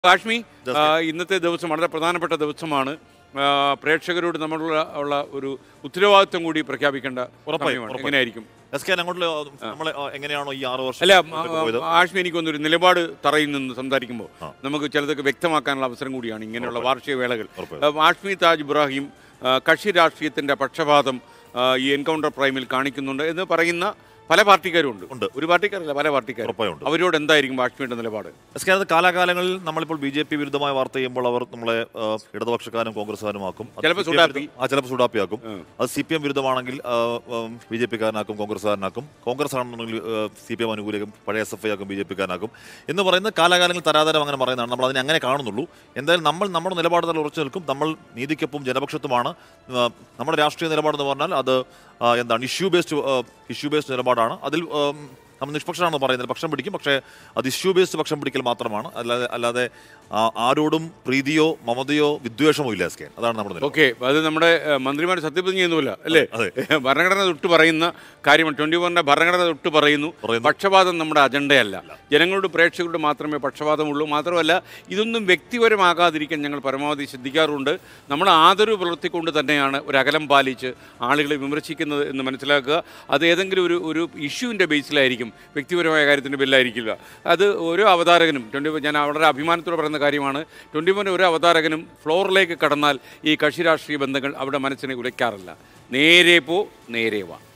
കാശ്മി ഇന്നത്തെ ദിവസം വളരെ പ്രധാനപ്പെട്ട ദിവസമാണ്. പ്രേക്ഷകരോട് നമ്മളുള്ള ഒരു ഉത്തരവാദിത്വം കൂടി പ്രഖ്യാപിക്കേണ്ട സമയമാണ്. എങ്ങനെയായിരിക്കും എങ്ങനെയാണോ ഈ 6 വർഷം? അല്ല ആഷ്മി, എനിക്കൊന്നൊരു നിലപാട് തറയിൽ നിന്ന് സംസാരിക്കുമ്പോൾ നമുക്ക് ചിലതൊക്കെ വ്യക്തമാക്കാനുള്ള അവസരം കൂടിയാണ് ഇങ്ങനെയുള്ള വാർഷിക വേളകൾ. ആഷ്മി താജ് ഇബ്രാഹിം കക്ഷി രാഷ്ട്രീയത്തിൻ്റെ പക്ഷപാതം ഈ എൻകൗണ്ടർ പ്രൈമിൽ കാണിക്കുന്നുണ്ട് എന്ന് പറയുന്ന പല പാർട്ടിക്കാരുണ്ട്. ഒരു പാർട്ടിക്കാരല്ല, പല പാർട്ടിക്കാരും. അവരോട് എന്തായിരിക്കും ആഷ്മിയുടെ നിലപാട്? കാലാകാലങ്ങളിൽ നമ്മളിപ്പോൾ BJP വിരുദ്ധമായ വാർത്ത ചെയ്യുമ്പോൾ അവർ നമ്മളെ ഇടതുപക്ഷക്കാരും കോൺഗ്രസ്സുകാരും ആക്കും, ചിലപ്പോൾ സൂടാപ്പിയാക്കും. അത് CPM വിരുദ്ധമാണെങ്കിൽ BJP-കാരനാക്കും, കോൺഗ്രസ്സുകാരനാക്കും. കോൺഗ്രസ് ആണെന്നുണ്ടെങ്കിൽ CPM അനുകൂലിക്കും, പഴയ SFI ആക്കും, BJP-കാരനാക്കും എന്ന് പറയുന്ന കാലാകാലങ്ങളിൽ തരാതരം അങ്ങനെ പറയുന്നതാണ്. നമ്മൾ അതിനെ അങ്ങനെ കാണുന്നുള്ളൂ. എന്തായാലും നമ്മൾ നമ്മുടെ നിലപാട് തന്നെ ഉറച്ചു നിൽക്കും. നമ്മൾ നീതിക്കൊപ്പം ജനപക്ഷത്തുമാണ്. നമ്മുടെ രാഷ്ട്രീയ നിലപാടെന്ന് പറഞ്ഞാൽ അത് എന്താണ് ഇഷ്യൂ ബേസ്ഡ് നിലപാടാണ്. അതിൽ നമ്മൾ നിഷ്പക്ഷമാണെന്ന് പറയുന്നത് പക്ഷം പിടിക്കും, പക്ഷേ അത് ഇഷ്യൂ ബേസ്ഡ് പക്ഷം പിടിക്കൽ മാത്രമാണ്. അല്ലാതെ ആരോടും പ്രീതിയോ മമതയോ വിദ്വേഷമോ ഇല്ല. അതാണ് നമ്മുടെ ഓക്കെ. അത് നമ്മുടെ മന്ത്രിമാർ സത്യപ്രതിജ്ഞ ചെയ്യുന്നില്ല അല്ലേ? ഭരണഘടന തൊട്ട് പറയുന്ന കാര്യമാണ്. 24 ഭരണഘടന തൊട്ട് പറയുന്നു പക്ഷപാതം നമ്മുടെ അജണ്ടയല്ല. ജനങ്ങളുടെ പ്രേക്ഷകരുടെ മാത്രമേ പക്ഷപാതമുള്ളൂ. മാത്രമല്ല ഇതൊന്നും വ്യക്തിപരമാകാതിരിക്കാൻ ഞങ്ങൾ പരമാവധി ശ്രദ്ധിക്കാറുണ്ട്. നമ്മൾ ആദരവ് പുലർത്തിക്കൊണ്ട് തന്നെയാണ് ഒരു അകലം പാലിച്ച് ആളുകളെ വിമർശിക്കുന്നത് എന്ന് മനസ്സിലാക്കുക. അത് ഏതെങ്കിലും ഒരു ഇഷ്യൂവിൻ്റെ ബേസിലായിരിക്കും, വ്യക്തിപരമായ കാര്യത്തിൻ്റെ ബില്ലായിരിക്കില്ല. അത് ഓരോ അവതാരകനും ഞാൻ വളരെ അഭിമാനത്തോടെ പറയുന്ന കാര്യമാണ്. 24 ഒരു അവതാരകനും ഫ്ലോറിലേക്ക് കടന്നാൽ ഈ കക്ഷി രാഷ്ട്രീയ ബന്ധങ്ങൾ അവിടെ മനസ്സിനെ ഉലയ്ക്കാറില്ല. നേരെ പോ നേരെ വാ.